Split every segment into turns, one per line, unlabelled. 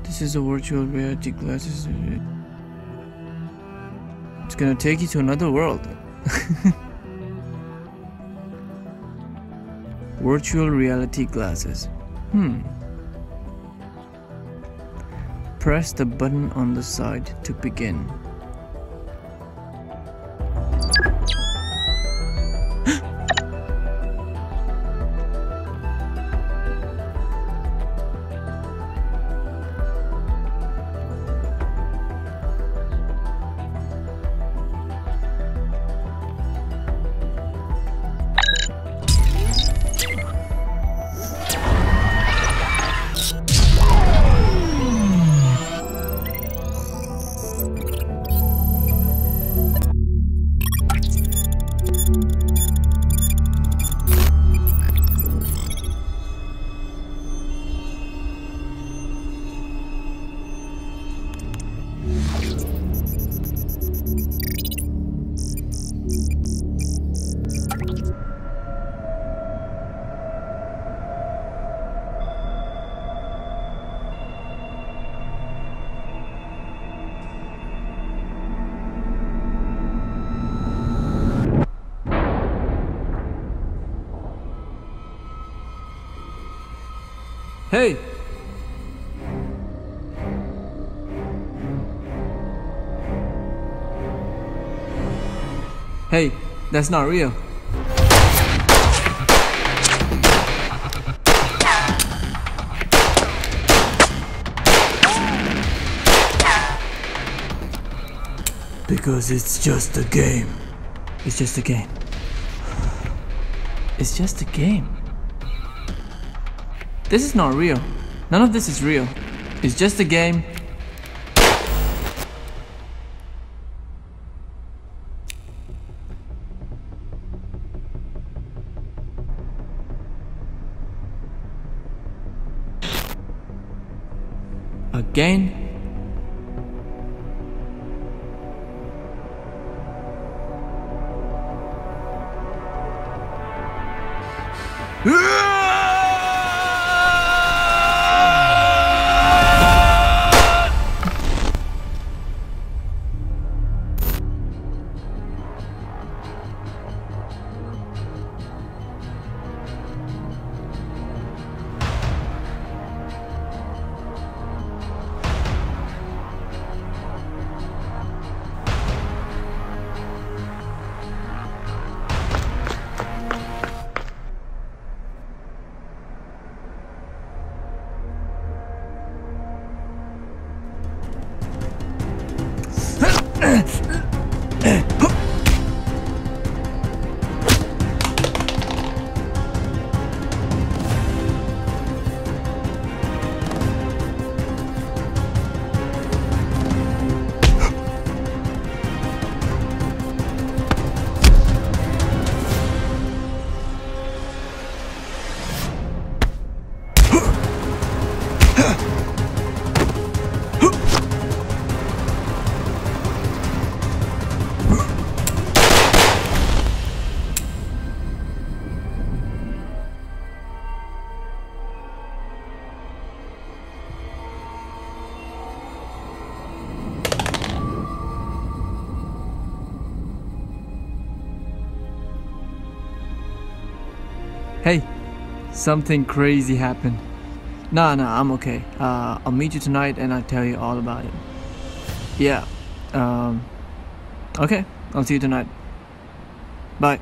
This is a virtual reality glasses. It's gonna take you to another world. Virtual reality glasses. Press the button on the side to begin. Hey! Hey, that's not real. Because it's just a game. It's just a game. It's just a game. This is not real. None of this is real. It's just a game. Again? Hey, something crazy happened. Nah, I'm okay. I'll meet you tonight and I'll tell you all about it. Yeah. Okay, I'll see you tonight. Bye.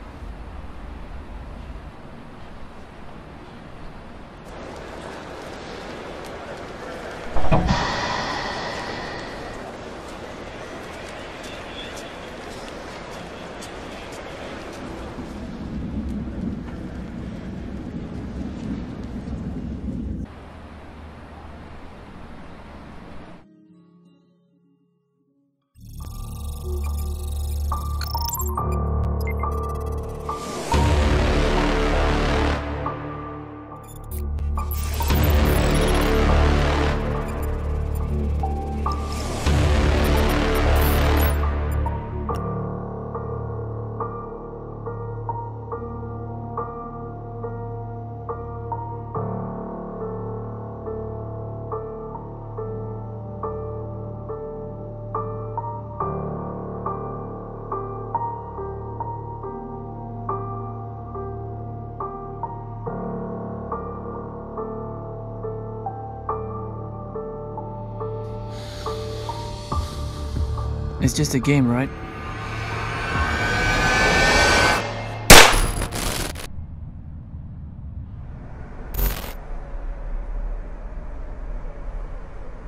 It's just a game, right?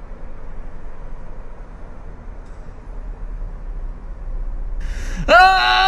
Ah!